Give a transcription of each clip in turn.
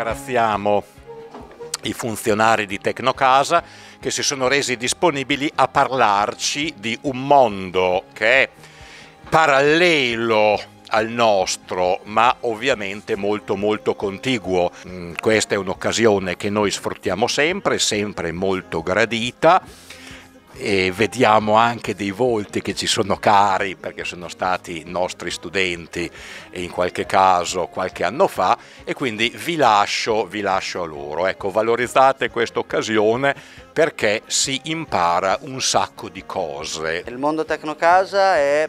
ringraziamo i funzionari di Tecnocasa che si sono resi disponibili a parlarci di un mondo che è parallelo al nostro, ma ovviamente molto molto contiguo. Questa è un'occasione che noi sfruttiamo sempre molto gradita, e vediamo anche dei volti che ci sono cari perché sono stati nostri studenti e in qualche caso qualche anno fa, e quindi vi lascio a loro. Ecco, valorizzate questa occasione perché si impara un sacco di cose. Il mondo Tecnocasa è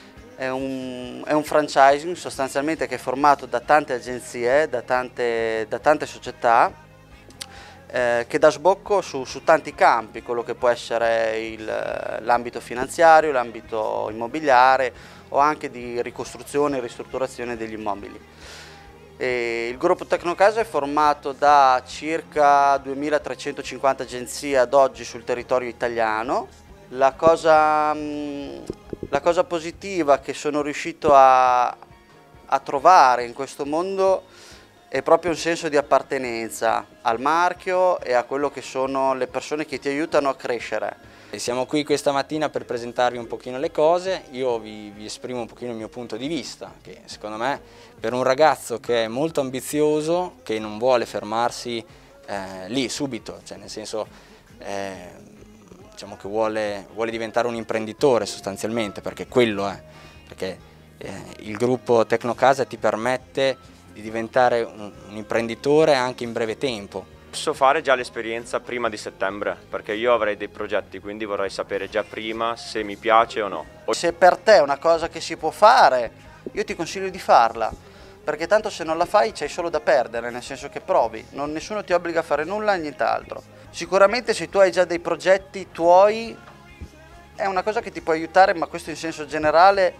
un franchising sostanzialmente che è formato da tante agenzie, da tante società, che dà sbocco su tanti campi, quello che può essere l'ambito finanziario, l'ambito immobiliare o anche di ricostruzione e ristrutturazione degli immobili. Il gruppo Tecnocasa è formato da circa 2350 agenzie ad oggi sul territorio italiano. La cosa positiva che sono riuscito a trovare in questo mondo è proprio un senso di appartenenza al marchio e a quello che sono le persone che ti aiutano a crescere. Siamo qui questa mattina per presentarvi un pochino le cose. Io vi esprimo un pochino il mio punto di vista, che secondo me per un ragazzo che è molto ambizioso, che non vuole fermarsi lì subito, cioè nel senso diciamo che vuole diventare un imprenditore sostanzialmente, perché quello è, perché il gruppo Tecnocasa ti permette di diventare un imprenditore anche in breve tempo. Posso fare già l'esperienza prima di settembre, perché io avrei dei progetti, quindi vorrei sapere già prima se mi piace o no. Se per te è una cosa che si può fare, io ti consiglio di farla, perché tanto se non la fai c'hai solo da perdere, nel senso che provi, nessuno ti obbliga a fare nulla e nient'altro. Sicuramente se tu hai già dei progetti tuoi è una cosa che ti può aiutare, ma questo in senso generale,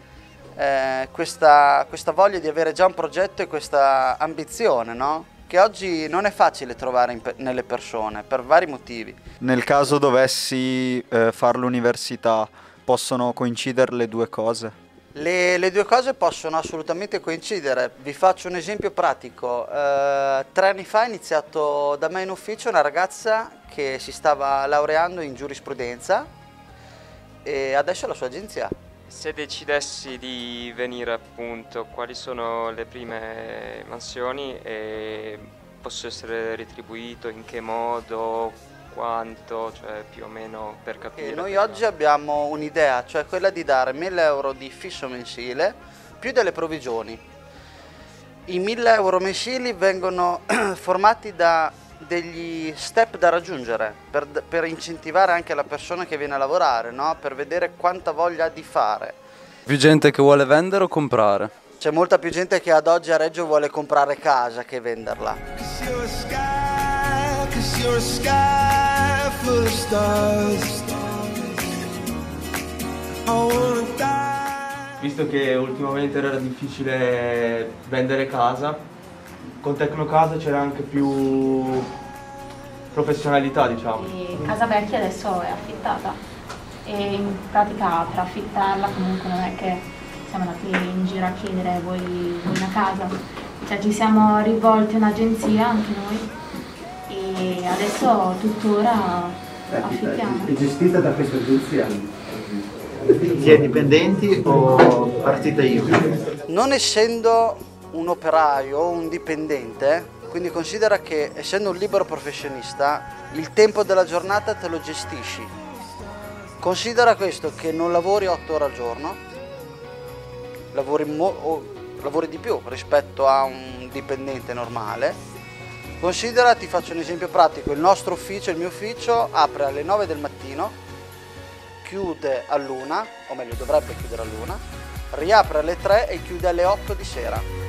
questa voglia di avere già un progetto e questa ambizione, no? Che oggi non è facile trovare nelle persone per vari motivi. Nel caso dovessi fare l'università, possono coincidere le due cose? Le due cose possono assolutamente coincidere. Vi faccio un esempio pratico. 3 anni fa è iniziato da me in ufficio una ragazza che si stava laureando in giurisprudenza e adesso ha la sua agenzia. Se decidessi di venire, appunto, quali sono le prime mansioni e posso essere retribuito, in che modo, quanto, cioè più o meno per capire? Noi oggi abbiamo un'idea, cioè quella di dare 1000 euro di fisso mensile più delle provvigioni. I 1000 euro mensili vengono formati da degli step da raggiungere per incentivare anche la persona che viene a lavorare, no? Per vedere quanta voglia ha di fare. Più gente che vuole vendere o comprare? C'è molta più gente che ad oggi a Reggio vuole comprare casa che venderla. Visto che ultimamente era difficile vendere casa, con Tecnocasa c'era anche più professionalità, diciamo. Casa vecchia adesso è affittata e in pratica per affittarla comunque non è che siamo andati in giro a chiedere vuoi una casa, cioè ci siamo rivolti a un'agenzia anche noi e adesso tuttora affittiamo. È gestita da questa agenzia? Si è dipendenti o partita IVA? Non essendo un operaio o un dipendente, quindi considera che essendo un libero professionista il tempo della giornata te lo gestisci. Considera questo, che non lavori 8 ore al giorno, lavori di più rispetto a un dipendente normale. Considera, ti faccio un esempio pratico, il nostro ufficio, il mio ufficio apre alle 9 del mattino, chiude all'1, o meglio dovrebbe chiudere all'1, riapre alle 3 e chiude alle 8 di sera.